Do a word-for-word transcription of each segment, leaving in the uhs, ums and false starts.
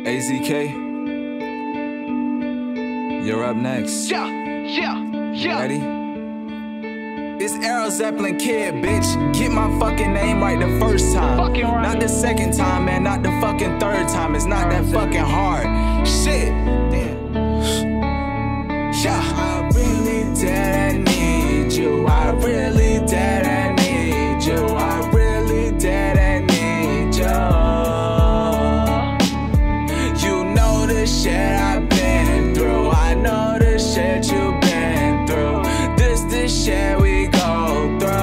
A Z K, you're up next. Yeah, yeah, yeah. Ready? It's AEROZEPPELINKID, bitch. Get my fucking name right the first time. Fucking right. Not the second time, man. Not the fucking third time. It's not that fucking hard. Shit. Damn. Yeah. I really dead need you. I really dead need you. I really dead need you. You know the shit I've been through. I know the shit you've been through. This the shit we go through.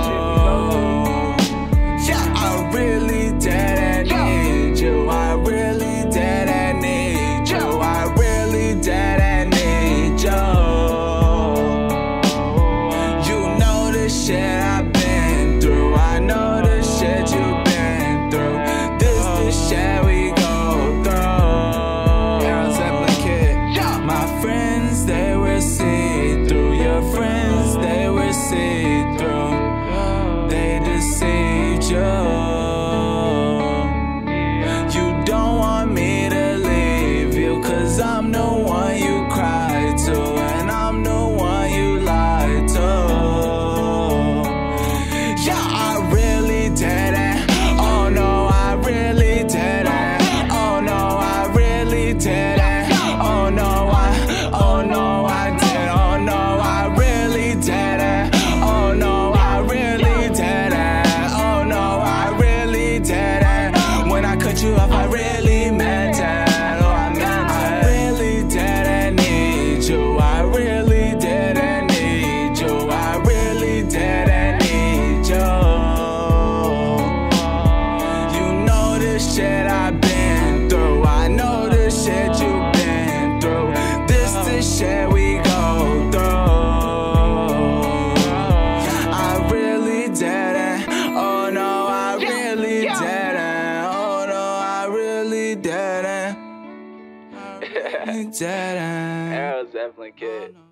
Yeah, I really dead need you. I really dead need you. I really dead need you. You know the shit I've been through. I know the shit you've been through. This the shit we go through. AEROZEPPELINKID. Yeah. My friends, they were see through. Your friends, they were see through. They deceived you. You don't want me to leave you, cause I'm the one you cried to, and I'm the one you lied to. Yeah, I really did it. Oh no, I really did it. Oh no, I really did it. Oh no, I, oh no, I did. Oh no, I really did it. Oh no, I really did it. Oh no, I really did it. When I cut you off, I really meant it. Oh, I meant it. I really didn't need you. I really didn't need you. I really didn't need you. You know the shit I've been through. I know the shit you've been through. This the shit we go through. I really didn't. Oh no, I really didn't. Oh no, I really didn't. I really didn't. AEROZEPPELINKID.